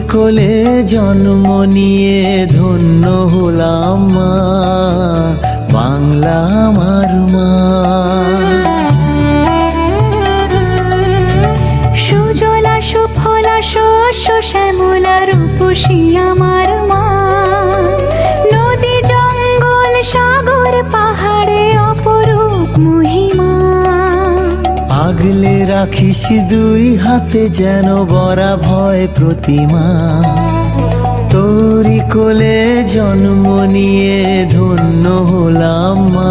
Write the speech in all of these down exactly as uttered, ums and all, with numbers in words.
কোলে জন্ম নিয়ে ধন্য হলাম মা, বাংলা আমার মা। সুজলা সুফলা শস্য শ্যামলা রূপসী আমার মা, নদী জঙ্গল সাগর পাহাড়ে অপরূপ মহিমা। আগলে রাখিস দুই হাতে যেন বরা ভয় প্রতিমা, তোরি কোলে জন্ম নিয়ে ধন্য হলাম মা,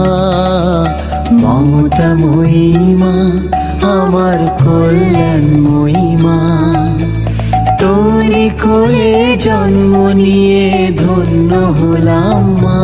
মমতাময়ী মা আমার কল্যাণময়ী মা। তোরি কোলে জন্ম নিয়ে ধন্য হলাম মা।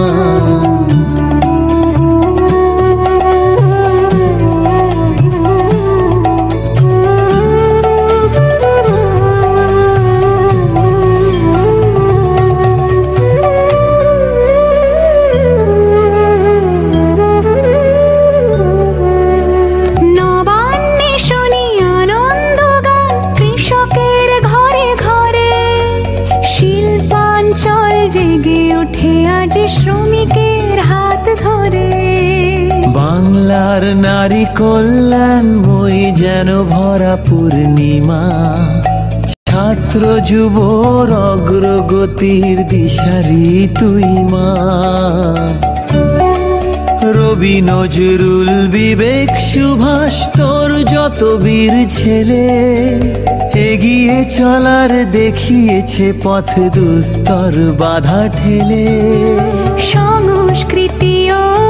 জেগে ওঠে আজ শ্রমিকের হাত ধরে। বাংলার নারী কল্যাণময়ী যেন ভরা পূর্ণিমা, ছাত্র যুবর অগ্রগতির দিশারি তুই মা। রবি নজরুল বিবেক সুভাষ তোর যত বীর ছেলে, এগিয়ে চলার দেখিয়েছে পথ দুস্তর বাধা ঠেলে। সংস্কৃতি ও